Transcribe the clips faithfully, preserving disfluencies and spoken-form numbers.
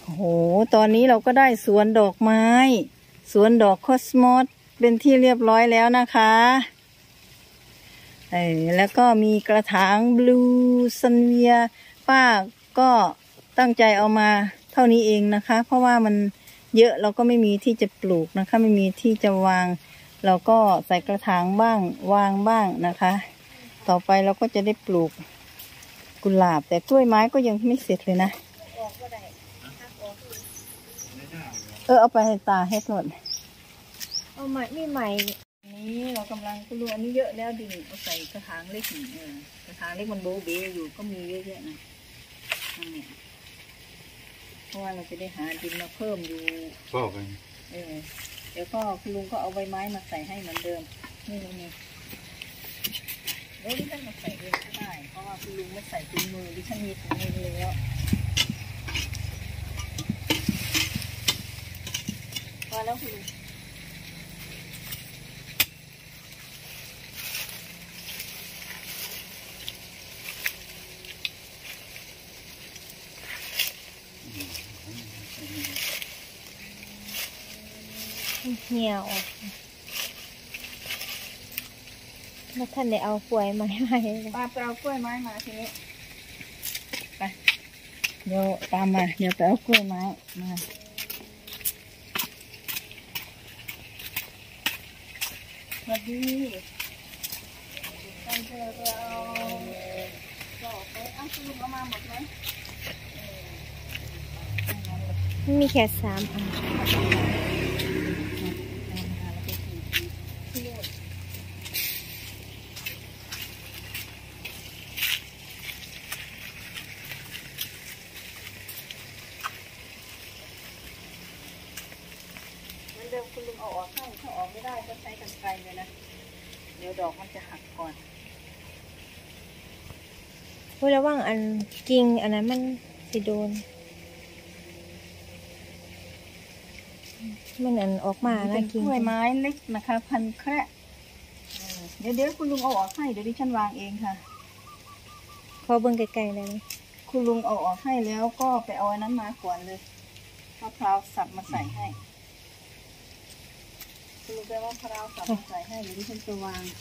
โอ้โหตอนนี้เราก็ได้สวนดอกไม้สวนดอกคอสมอสเป็นที่เรียบร้อยแล้วนะคะเออแล้วก็มีกระถางบลูซันเวียป้าก็ตั้งใจเอามาเท่านี้เองนะคะเพราะว่ามันเยอะเราก็ไม่มีที่จะปลูกนะคะไม่มีที่จะวางเราก็ใส่กระถางบ้างวางบ้างนะคะต่อไปเราก็จะได้ปลูกกุหลาบแต่กล้วยไม้ก็ยังไม่เสร็จเลยนะเออเอาไปให้ตาให้หมดเอาใหม่ไม่ใหม่นี้เรากำลังปลูกอันนี้เยอะแล้วดิเอาใส่กระถางเล็กเออกระถางเล็กมันโบเบอยู่ก็มีเยอะแยะนะนี่เพราะว่าเราจะได้หาดินมาเพิ่มอยู่ชอบไปเออเดี๋ยวก็คุณลุงก็เอาใบไม้มาใส่ให้เหมือนเดิมนี่นี่นี่แล้วดิฉันมาใส่เองก็ได้เพราะว่าคุณลุงไม่ใส่ถุงมือดิฉันมีถุงมือแล้วพอแล้วคุณลุงเหี่ยวแล้วท่านได้เอากล้วยไม้มาให้ป้าไปเอากล้วยไม้มาทีนี้ไปเดี๋ยวตามมาเดี๋ยวไปเอากล้วยไม้มาสวัสดีกันเจอเราก็ไปเอาคุณลุงเอามาหมดไหมมีแค่สามอันเดิมคุณลุงเอาออกให้ถ้าออกไม่ได้ก็ใช้กรรไกรเลยนะเดี๋ยวดอกมันจะหักก่อนพูดระว่างอันกิ่งอันนั้นมันสิโดนมันอันออกมานะกิ่งกล้วยไม้เล็กนะคะพันแคระเดี๋ยวเดี๋ยวคุณลุงเอาออกให้เดี๋ยวดิฉันวางเองค่ะพอเบิ่งไกลๆเลยคุณลุงเอาออกให้แล้วก็ไปเอาอันนั้นมาก่อนเลยมะพร้าวสับมาใส่ให้คุณลุงแปลว่ามะพร้าวสับมาใส่ให้เดี๋ยวดิฉันจะวาง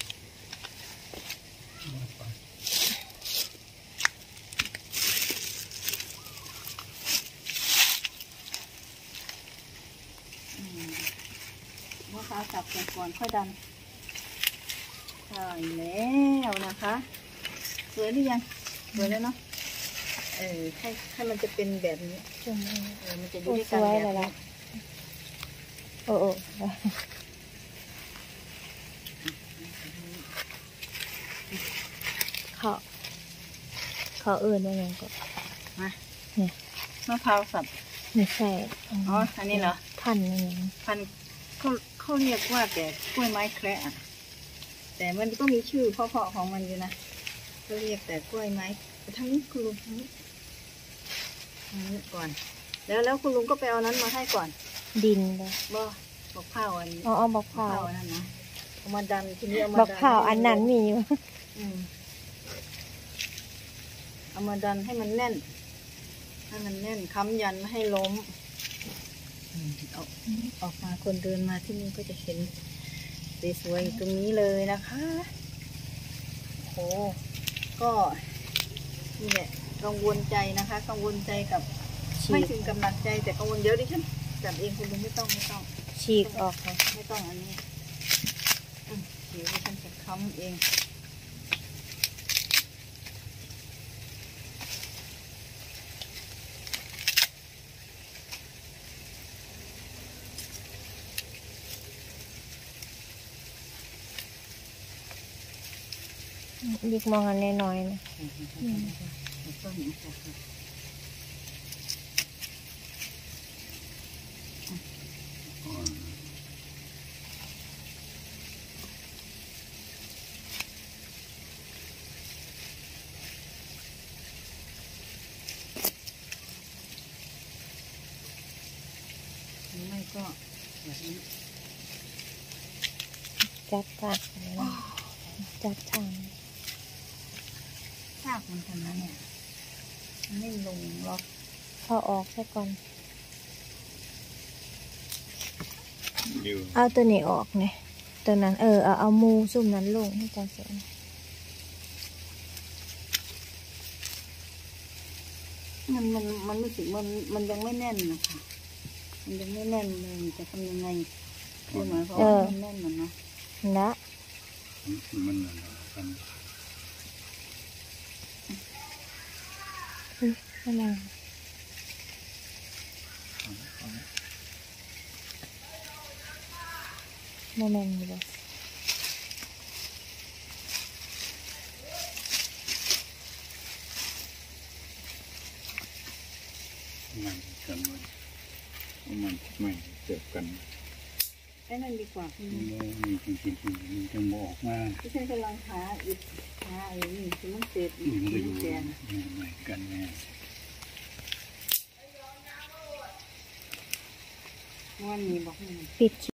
มะพร้าวสับก่อนค่อยดันใช่แล้วนะคะสวยหรือยังสวยแล้วเนาะเออให้ให้มันจะเป็นแบบนี้เออมันจะอยู่ด้วยกันแบบนี้โอ้โอ้เขาเขาเอื่นว่าอย่างก็มาเนี่ยมะพร้าวสับไม่ใช่อ๋ออันนี้เหรอพันอะไรพันเขาเขาเรียกว่าแต่กล้วยไม้แคระแต่มันก็มีชื่อเพาะๆของมันอยู่นะเขาเรียกแต่กล้วยไม้ทั้งนี้คุณลุงทั้งนี้ทั้งนี้ก่อนแล้วแล้วคุณลุงก็ไปเอานั้นมาให้ก่อนดินเลยบ่บอกข้าวอันนี้อ๋อบอกข้าวนั่นนะเอามาดันทีนี้เอามาบอกข้าวอันนั้นมีอยู่เอามาดันให้มันแน่นให้มันแน่นค้ำยันไม่ให้ล้มเอาออกมาคนเดินมาที่นี่ก็จะเห็นสวยๆตรงนี้เลยนะคะโอ้ก็นี่แหละกังวลใจนะคะกังวลใจกับไม่ถึงกำลังใจแต่กังวลเดี๋ยวดิฉันจับเองคุณลุงไม่ต้องไม่ต้องฉีกออกค่ะไม่ต้องอันนี้เดี๋ยวดิฉันจะค้ำเองดิกมองอันน้อยๆนะไม่ก็แบบนี้จัดทางจัดทางซากมันทำนะเนี่ยมันไม่ลงล็อกเอาออกซะก่อนอยู่เอาตัวนี้ออกเนี่ยตัวนั้นเออเอาเอามูซุ่มนั้นลงให้จังเสียงมันมันมันรู้สึกมันมันยังไม่แน่นนะคะมันยังไม่แน่นเลยจะทำยังไงคือหมายความว่ามันแน่นมันนะนะมันนั่นแหละกันอุ๊ยอะไรโมเมนต์เลยมันกันมันมันไม่เจ็บกันไอ้นั่นดีกว่าคุณมันจริงจริงจริงมันจะบอกมาที่ฉันกำลังหาอีกหาไอ้นี่คือมันเศษอีกมันจะอมัยู่นแกนเหมือนกันแน่วันนี้บอกให้มันปิด